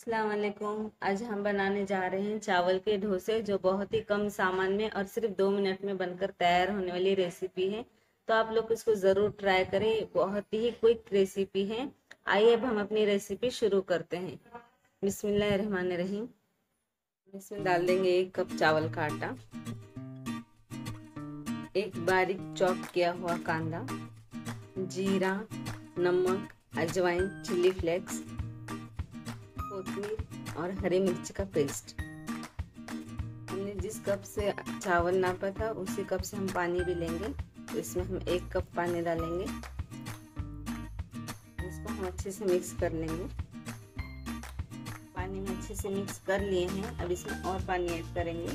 अस्सलाम वालेकुम। आज हम बनाने जा रहे हैं चावल के डोसे, जो बहुत ही कम सामान में और सिर्फ 2 मिनट में बनकर तैयार होने वाली रेसिपी है। तो आप लोग इसको ज़रूर ट्राई करें, बहुत ही क्विक रेसिपी है। आइए अब हम अपनी रेसिपी शुरू करते हैं। बिस्मिल्लाहिर्रहमानिर्रहीम। इसमें डाल देंगे 1 कप चावल का आटा, 1 बारीक चॉप किया हुआ कांदा, जीरा, नमक, अजवाइन, चिली फ्लेक्स, कोतमीर और हरी मिर्च का पेस्ट। हमने जिस कप से चावल नापा था उसी कप से हम पानी भी लेंगे। तो इसमें हम 1 कप पानी डालेंगे। इसको हम अच्छे से मिक्स कर लेंगे। पानी में अच्छे से मिक्स कर लिए हैं। अब इसमें और पानी ऐड करेंगे।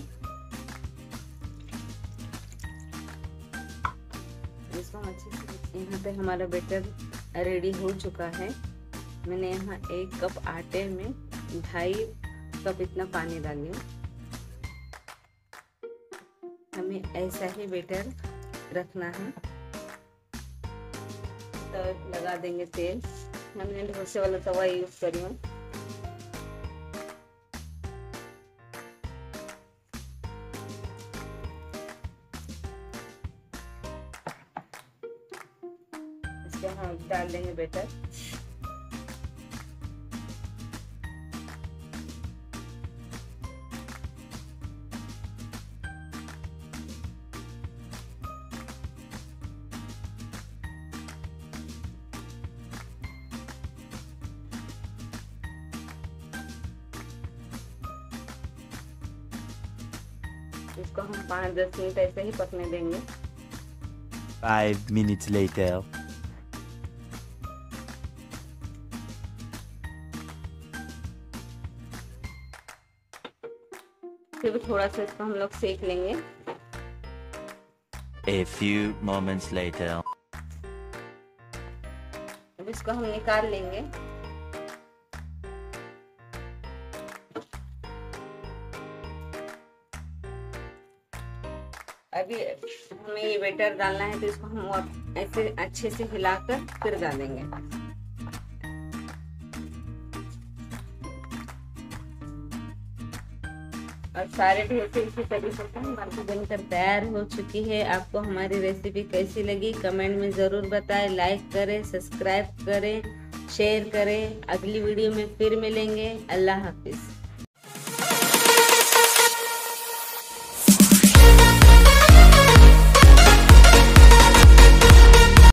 इसको हम अच्छे से, यहाँ पे हमारा बैटर रेडी हो चुका है। मैंने यहाँ 1 कप आटे में 2.5 कप इतना पानी डाली। हमें ऐसा ही बैटर रखना है। तो लगा देंगे तेल। हमने डोसे वाला तवा यूज करी हूँ। इसके हम डाल देंगे बैटर। इसको हम 5-10 मिनट ऐसे ही पकने देंगे। 5 minutes later. फिर थोड़ा सा इसको हम लोग सेक लेंगे। A few moments later. अब इसको हम निकाल लेंगे। अभी हमें ये बैटर डालना है, तो इसको हम ऐसे अच्छे से हिलाकर फिर डालेंगे। और सारे डोसे इसी तरीके से हमारी बनकर तैयार हो चुकी है। आपको हमारी रेसिपी कैसी लगी कमेंट में ज़रूर बताएं। लाइक करें, सब्सक्राइब करें, शेयर करें। अगली वीडियो में फिर मिलेंगे। अल्लाह हाफिज़।